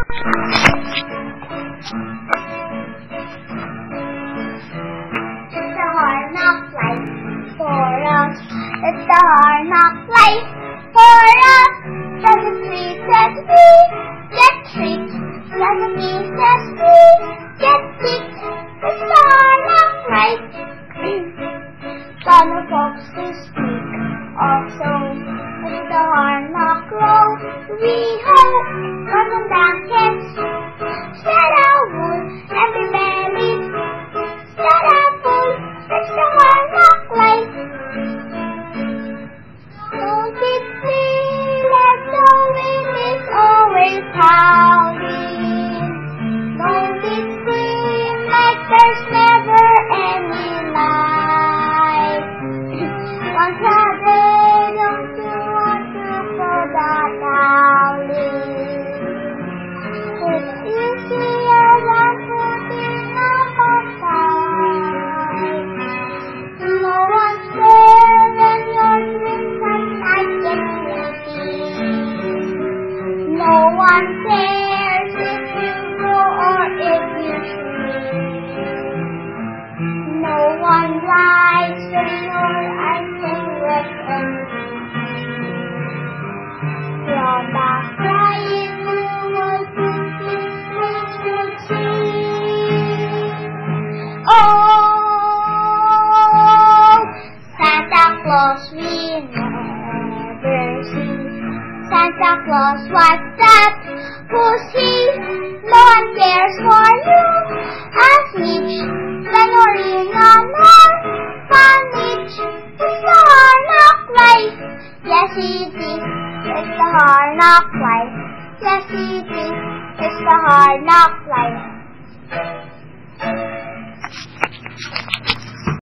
It's a hard knock life for us. It's a hard knock life for us. Does it treat us we get treats? Does it treat us we get treats? It's a hard knock life. Gonna folks to speak also. It's a hard knock road we hope. Cotton blankets, set out wool, and be bellies, set out full. It's the hard knock life. Don't it feel as though it is always howling? Don't it seem like there's never any light? Once a day, don't you want to go that howling? It's easier than putting up a fight. No one's there when your dreams at night get sleepy. No one cares if you go or if you sleep. No one likes when your eyes can wet and you're back crying, you will quickly see. Oh, Santa Claus we never see. Santa Claus, what's that? Who's he? No one cares for you as much when you're in an orphanage. It's the hard knock life. Yes, it is. It's the hard knock life. Yes, it is. It's the hard knock life.